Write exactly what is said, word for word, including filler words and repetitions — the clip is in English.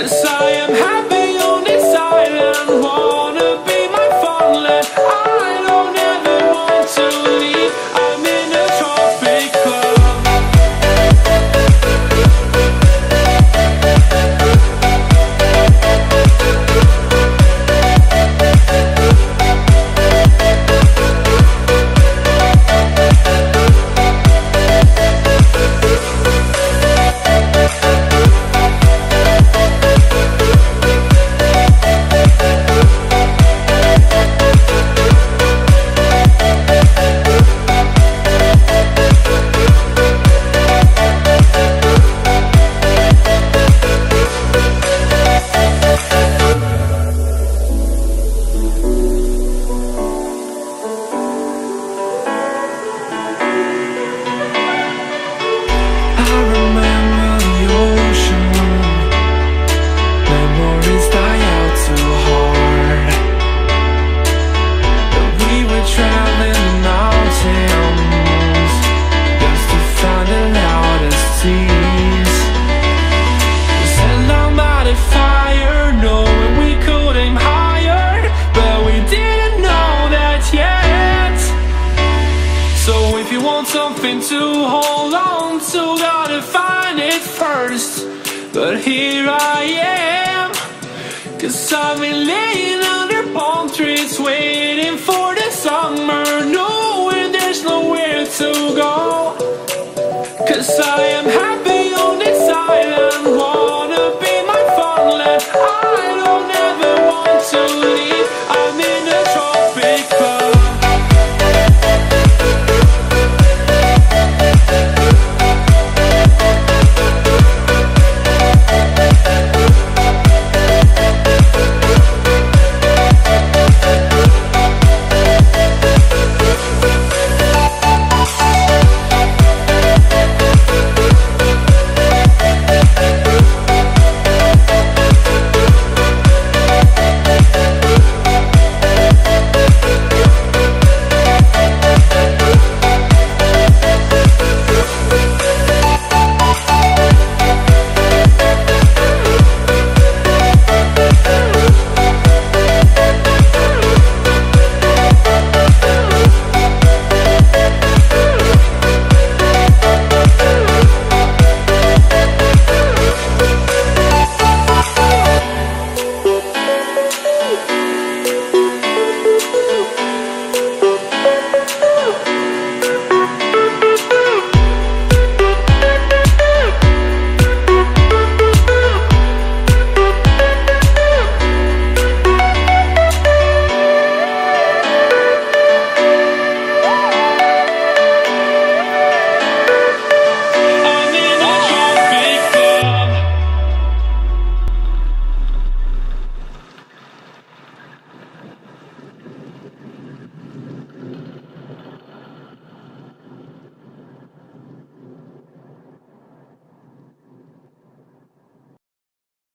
'cause I am happy on this island. Wanna be my fun-land. I don't ever want to leave. I'm in a tropic club. Something to hold on to, gotta find it first. But here I am, 'cause I've been laying under palm trees, waiting for the summer, knowing there's nowhere to go. 'Cause I am happy on this island.